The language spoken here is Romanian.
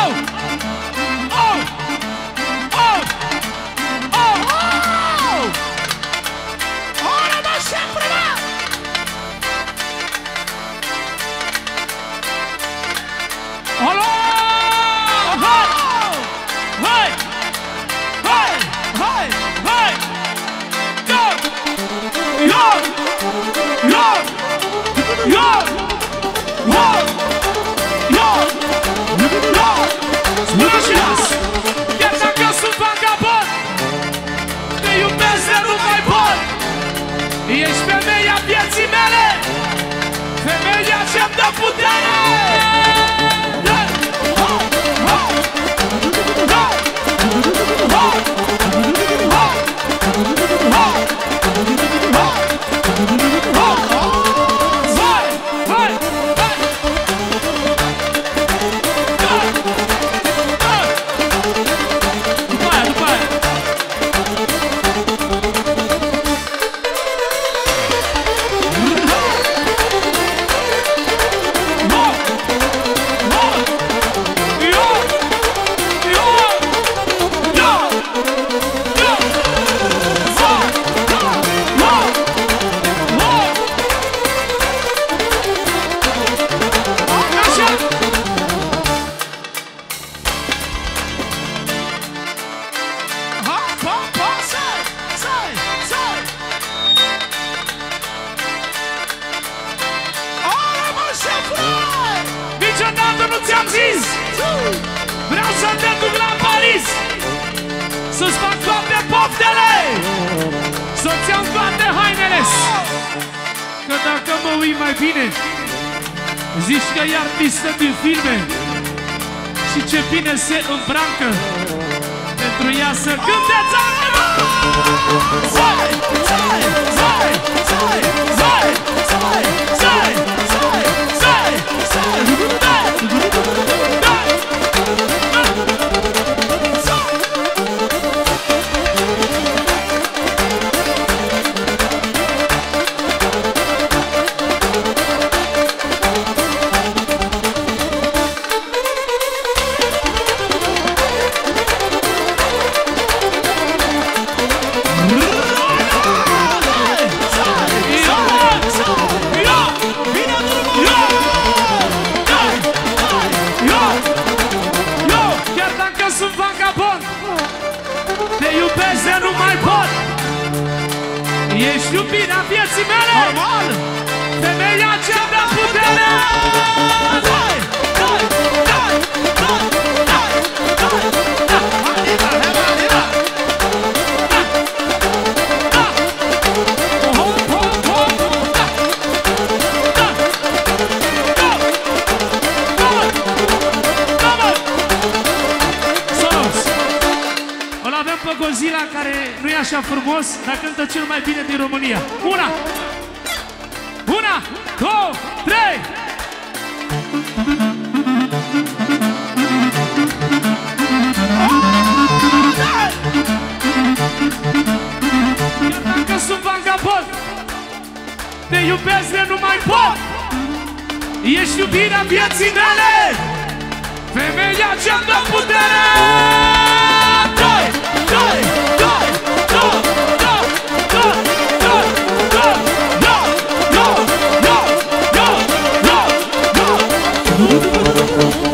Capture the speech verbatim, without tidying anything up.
Oh! Oh! Oh! Oh! Oh! Ora mă sempre lá! Alô! Vai! Vai! Vai! Vai! Vai! Go! Yo! Yo! Yo! Yo! Yo! Yo! Spune și las! Chiar dacă sunt vagabond, te iubesc de nu mai pot. Ești femeia vieții mele, femeia ce-mi dă putere. Niciodată nu ți-am zis, vreau să te duc la Paris, să-ți fac toate poftele, să-ți iau toate hainele. Că dacă mă uit mai bine, zici că e artistă din filme și ce bine se îmbracă pentru ea să cânte țară. Zai, zai, zai, zai, zai, zai, zai, zai, zai, ești iubirea vieții mele, normal, femeia ce-mi dă putere. Dai, dai, dai, dai, dai, dai, dai, arriba, arriba, arriba. Da, da, ho, ho, ho, da, da, da, come, come. Solos, îl avem pe Godzilla care nu e așa frumos, dar cântă cel mai bine din România. Una! Una! Două! Trei! Chiar dacă sunt vagabond, te iubesc de nu mai pot. Ești iubirea vieții mele, femeia ce-mi dă putere. Doi! Doi! Doi! Doi! Yo, yo, yo, yo, yo, yo.